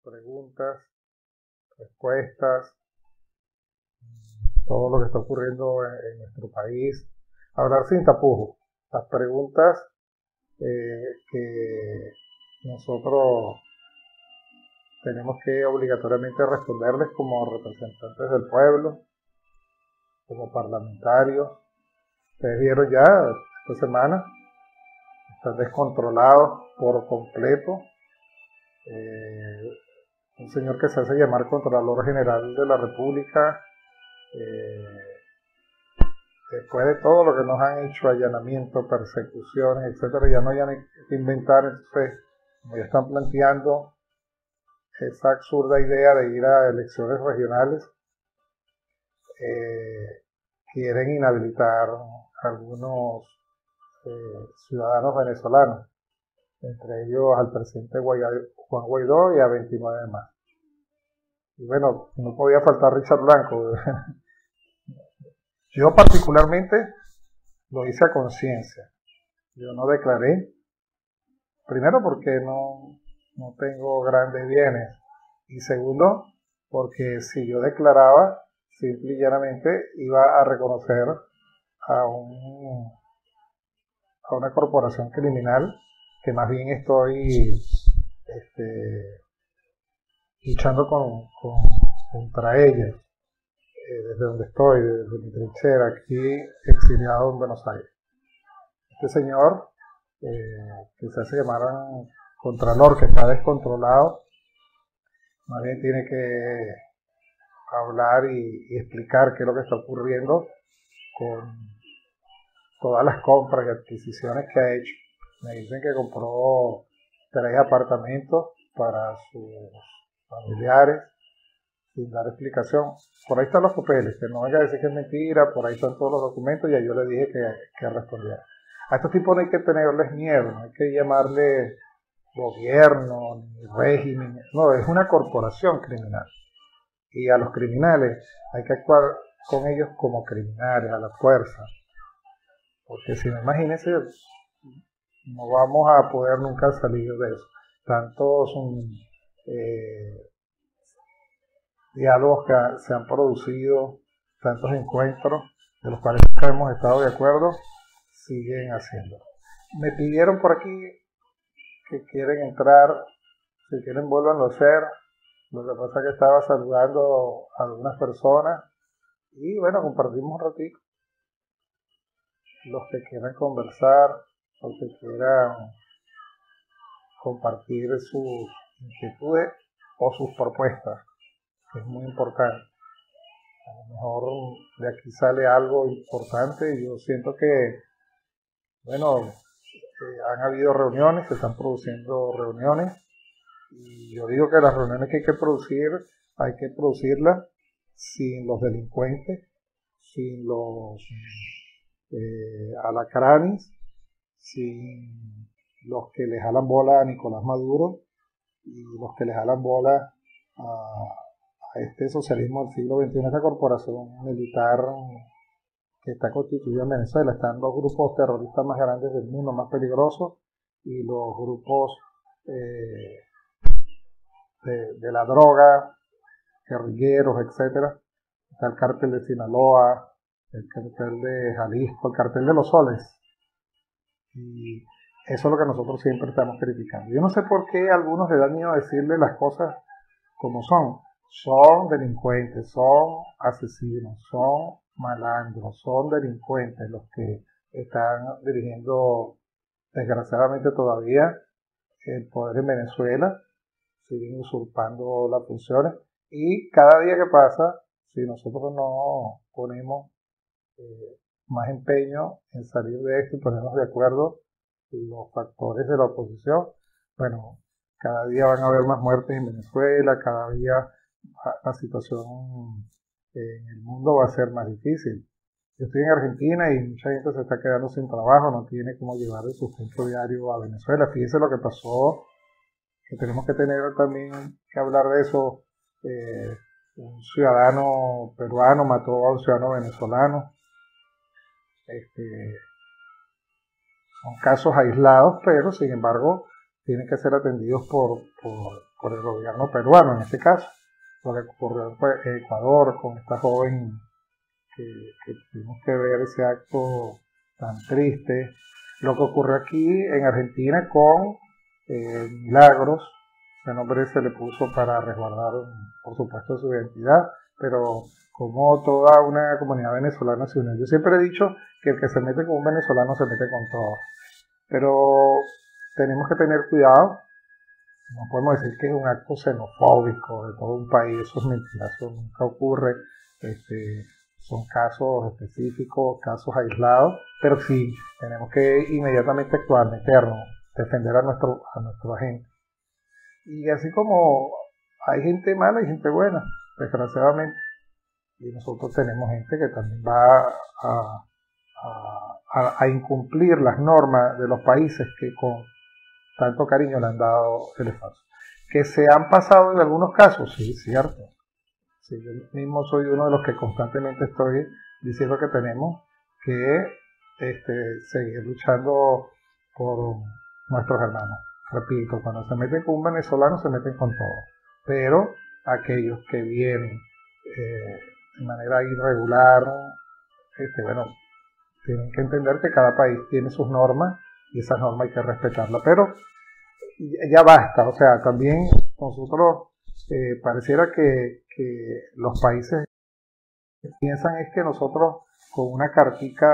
preguntas, respuestas, todo lo que está ocurriendo en nuestro país. Hablar sin tapujos. Las preguntas que nosotros tenemos que obligatoriamente responderles como representantes del pueblo, como parlamentarios. Ustedes vieron ya esta semana, están descontrolados por completo. Un señor que se hace llamar Contralor General de la República, después de todo lo que nos han hecho, allanamientos, persecuciones, etcétera, ya no hay que inventar. Entonces, como ya están planteando esa absurda idea de ir a elecciones regionales, quieren inhabilitar a algunos ciudadanos venezolanos, entre ellos al presidente Juan Guaidó y a 29 más. Y bueno, no podía faltar Richard Blanco. Yo particularmente lo hice a conciencia. Yo no declaré, primero porque no tengo grandes bienes, y segundo porque si yo declaraba, simple y llanamente iba a reconocer a una corporación criminal que más bien estoy luchando contra ella, desde donde estoy, desde mi trinchera, aquí exiliado en Buenos Aires. Este señor, que se hace llamar Contralor, que está descontrolado, más bien tiene que hablar y explicar qué es lo que está ocurriendo con todas las compras y adquisiciones que ha hecho. Me dicen que compró 3 apartamentos para sus familiares, sin dar explicación. Por ahí están los papeles, que no venga a decir que es mentira, por ahí están todos los documentos, y ya yo le dije que respondiera. A estos tipos no hay que tenerles miedo, no hay que llamarle gobierno, ni régimen, no, es una corporación criminal. Y a los criminales hay que actuar con ellos como criminales, a la fuerza. Porque si no, imagínense, no vamos a poder nunca salir de eso. Tantos diálogos que se han producido, tantos encuentros de los cuales nunca hemos estado de acuerdo, siguen haciendo. Me pidieron por aquí que quieren entrar, si quieren vuélvanlo a hacer. Lo que pasa es que estaba saludando a algunas personas y bueno, compartimos un ratito. Los que quieran conversar, los que quieran compartir sus inquietudes o sus propuestas, que es muy importante. A lo mejor de aquí sale algo importante. Yo siento que, bueno, han habido reuniones, se están produciendo reuniones, y yo digo que las reuniones que hay que producirlas sin los delincuentes, sin los alacranes, sin los que le jalan bola a Nicolás Maduro y los que le jalan bola a este socialismo del siglo XXI, esta corporación militar que está constituida en Venezuela. Están los grupos terroristas más grandes del mundo, más peligrosos, y los grupos de la droga, guerrilleros, etcétera. Está el cártel de Sinaloa, el cartel de Jalisco, el cartel de los Soles, y eso es lo que nosotros siempre estamos criticando. Yo no sé por qué a algunos les da miedo decirle las cosas como son delincuentes, son asesinos, son malandros, son delincuentes los que están dirigiendo desgraciadamente todavía el poder en Venezuela, siguen usurpando las funciones, y cada día que pasa, si nosotros no ponemos más empeño en salir de esto y ponernos de acuerdo los factores de la oposición, bueno, cada día van a haber más muertes en Venezuela, cada día la situación en el mundo va a ser más difícil. Yo estoy en Argentina y mucha gente se está quedando sin trabajo, no tiene cómo llevar el sustento diario a Venezuela. Fíjense lo que pasó, que tenemos que tener también que hablar de eso. Un ciudadano peruano mató a un ciudadano venezolano. Son casos aislados, pero sin embargo tienen que ser atendidos por por el gobierno peruano en este caso. Lo que ocurrió en Ecuador con esta joven que tuvimos que ver ese acto tan triste. Lo que ocurrió aquí en Argentina con Milagros, el nombre se le puso para resguardar, por supuesto, su identidad, pero como toda una comunidad venezolana se unió. Yo siempre he dicho que el que se mete con un venezolano se mete con todo, pero tenemos que tener cuidado. No podemos decir que es un acto xenofóbico de todo un país, eso es mentira, eso nunca ocurre. Son casos específicos, casos aislados, pero sí tenemos que inmediatamente actuar, meternos, defender a nuestro agente. Y así como hay gente mala, hay gente buena, desgraciadamente. Y nosotros tenemos gente que también va a incumplir las normas de los países que con tanto cariño le han dado el espacio. Que se han pasado en algunos casos, sí, cierto. Sí, yo mismo soy uno de los que constantemente estoy diciendo que tenemos que seguir luchando por nuestros hermanos. Repito, cuando se meten con un venezolano se meten con todo. Pero aquellos que vienen de manera irregular, bueno, tienen que entender que cada país tiene sus normas y esas normas hay que respetarlas. Pero ya basta, o sea, también nosotros pareciera que los países piensan es que nosotros con una cartica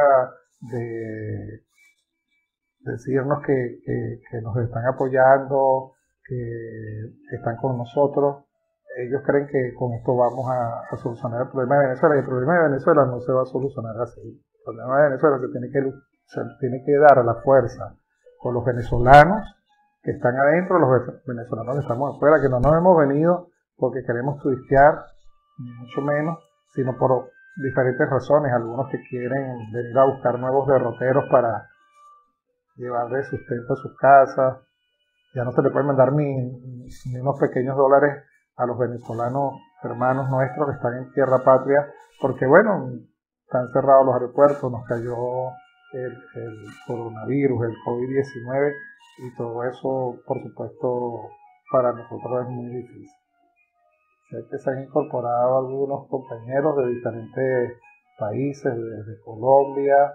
de decirnos que nos están apoyando, que están con nosotros, ellos creen que con esto vamos a solucionar el problema de Venezuela, y el problema de Venezuela no se va a solucionar así. El problema de Venezuela se tiene que dar a la fuerza con los venezolanos que están adentro, los venezolanos que estamos afuera, que no nos hemos venido porque queremos turistear, ni mucho menos, sino por diferentes razones. Algunos que quieren venir a buscar nuevos derroteros para llevarle sustento a sus casas. Ya no se le puede mandar ni unos pequeños dólares a los venezolanos hermanos nuestros que están en tierra patria, porque bueno, están cerrados los aeropuertos, nos cayó el coronavirus, el COVID-19, y todo eso, por supuesto, para nosotros es muy difícil. Sé que se han incorporado algunos compañeros de diferentes países, desde Colombia,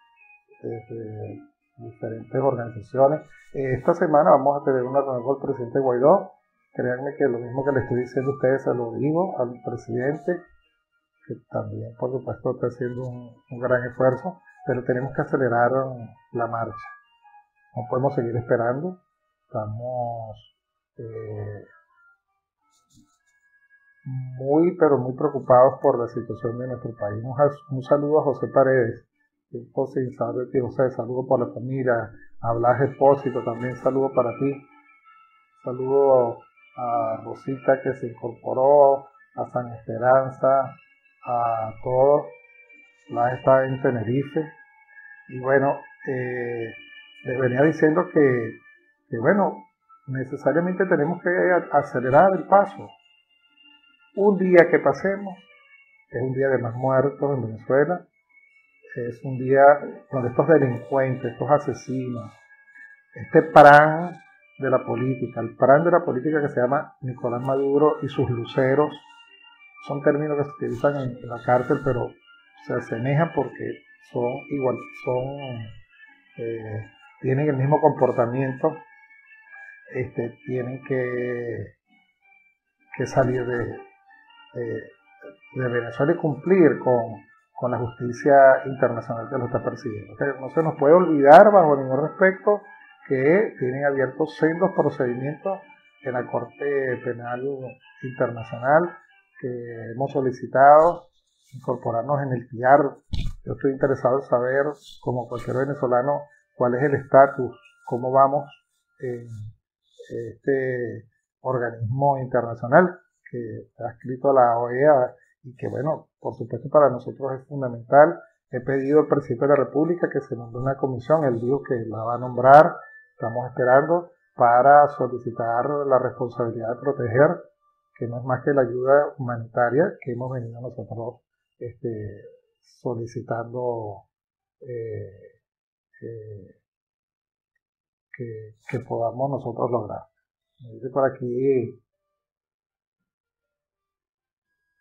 desde diferentes organizaciones. Esta semana vamos a tener una reunión con el presidente Guaidó. Créanme que lo mismo que le estoy diciendo a ustedes se lo digo al presidente, que también por supuesto está haciendo un gran esfuerzo, pero tenemos que acelerar la marcha. No podemos seguir esperando. Estamos pero muy preocupados por la situación de nuestro país. Un saludo a José Paredes, José, José, saludo por la familia. A Blas Espósito también saludo para ti. Saludo a Rosita que se incorporó, a San Esperanza, a todos. Blas está en Tenerife. Y bueno, les venía diciendo que bueno, necesariamente tenemos que acelerar el paso. Un día que pasemos es un día de más muertos en Venezuela, es un día donde estos delincuentes, estos asesinos, este PRAN de la política, el PRAN de la política que se llama Nicolás Maduro y sus luceros, son términos que se utilizan en la cárcel, pero se asemejan porque son igual, tienen el mismo comportamiento, tienen que salir de Venezuela y cumplir con la justicia internacional que lo está persiguiendo. No se nos puede olvidar bajo ningún respecto que tienen abiertos sendos procedimientos en la Corte Penal Internacional, que hemos solicitado incorporarnos en el TIAR. Yo estoy interesado en saber, como cualquier venezolano, cuál es el estatus, cómo vamos en este organismo internacional que ha escrito a la OEA y que, bueno, por supuesto para nosotros es fundamental. He pedido al presidente de la República que se nombre una comisión, él dijo que la va a nombrar, estamos esperando, para solicitar la responsabilidad de proteger, que no es más que la ayuda humanitaria que hemos venido nosotros solicitando que podamos nosotros lograr. Me dice por aquí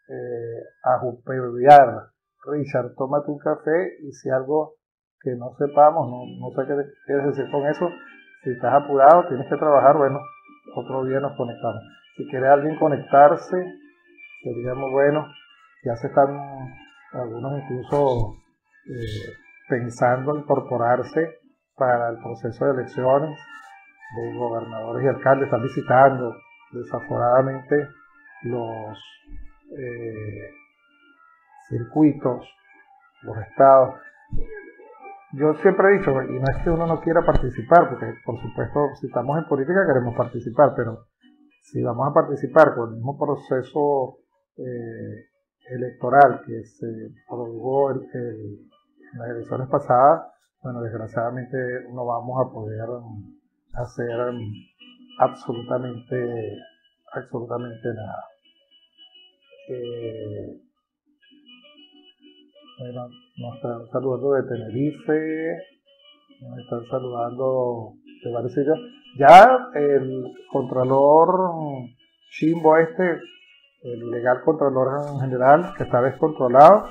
a jupear. Richard, tómate un café y si algo que no sepamos, no sé qué quieres decir con eso, si estás apurado, tienes que trabajar, bueno, otro día nos conectamos. Si quiere alguien conectarse, sería muy bueno. Ya se están algunos incluso pensando en incorporarse para el proceso de elecciones de gobernadores y alcaldes. Están visitando desaforadamente los circuitos, los estados. Yo siempre he dicho, y no es que uno no quiera participar, porque por supuesto si estamos en política queremos participar, pero si vamos a participar con el mismo proceso electoral que se produjo en las elecciones pasadas, bueno, desgraciadamente no vamos a poder hacer absolutamente nada. Bueno, nos están saludando de Tenerife, nos están saludando de varios sitios. Ya el Contralor Chimbo el legal Contralor en general, que está descontrolado,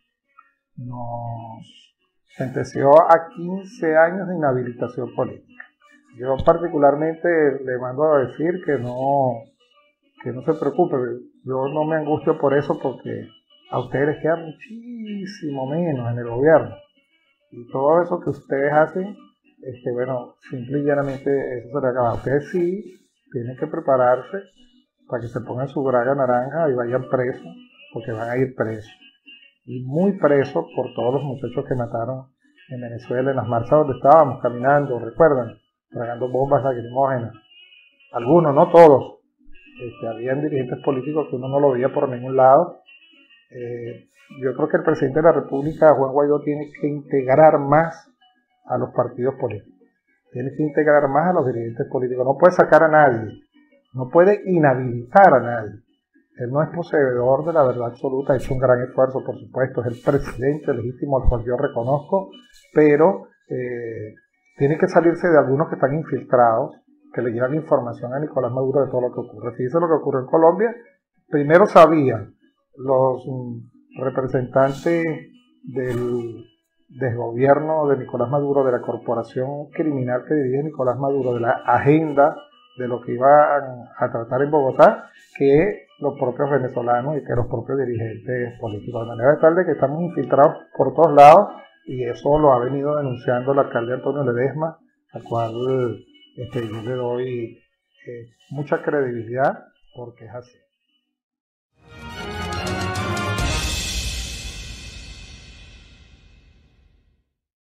nos sentenció a 15 años de inhabilitación política. Yo particularmente le mando a decir que no se preocupe, yo no me angustio por eso porque a ustedes les queda muchísimo menos en el gobierno. Y todo eso que ustedes hacen, bueno, simple y llanamente eso se le acaba. Ustedes sí tienen que prepararse para que se pongan su braga naranja y vayan presos, porque van a ir presos. Y muy presos por todos los muchachos que mataron en Venezuela, en las marchas donde estábamos caminando, recuerdan, tragando bombas lacrimógenas. Algunos, no todos. Habían dirigentes políticos que uno no lo veía por ningún lado. Yo creo que el presidente de la República, Juan Guaidó, tiene que integrar más a los partidos políticos. Tiene que integrar más a los dirigentes políticos. No puede sacar a nadie. No puede inhabilitar a nadie. Él no es poseedor de la verdad absoluta. Ha hecho un gran esfuerzo, por supuesto. Es el presidente legítimo al cual yo reconozco. Pero tiene que salirse de algunos que están infiltrados, que le llevan información a Nicolás Maduro de todo lo que ocurre. Fíjense lo que ocurrió en Colombia. Primero sabían los representantes del desgobierno de Nicolás Maduro, de la corporación criminal que dirige Nicolás Maduro, de la agenda de lo que iban a tratar en Bogotá, que los propios venezolanos y que los propios dirigentes políticos. De manera tal de que estamos infiltrados por todos lados, y eso lo ha venido denunciando el alcalde Antonio Ledesma, al cual yo le doy mucha credibilidad porque es así.